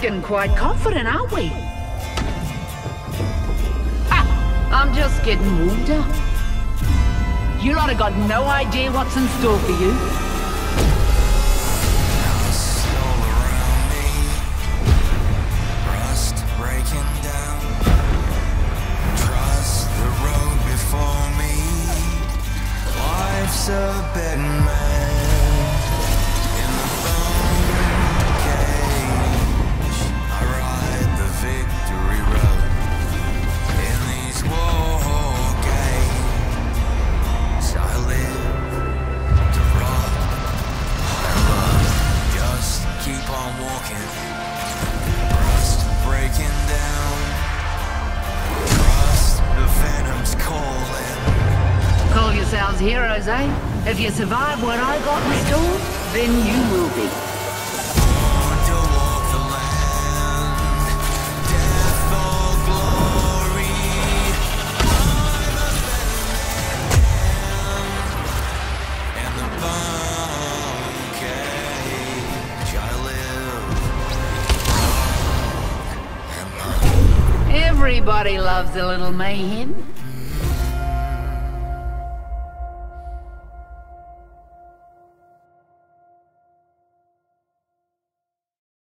looking quite confident, aren't we? I'm just getting warmed up. You lot have got no idea what's in store for you. All around me, rust breaking down. Trust the road before me. Life's a betting man in the bone cage. I ride the victory road in these war games. I live to rock and love. Just keep on walking. Rust breaking down. Trust the venom's calling. Call yourselves heroes, eh? If you survive what I got in store, then you will be. Born to walk the land, death or glory. I'm a man in the bone cage. I live. Everybody loves a little mayhem.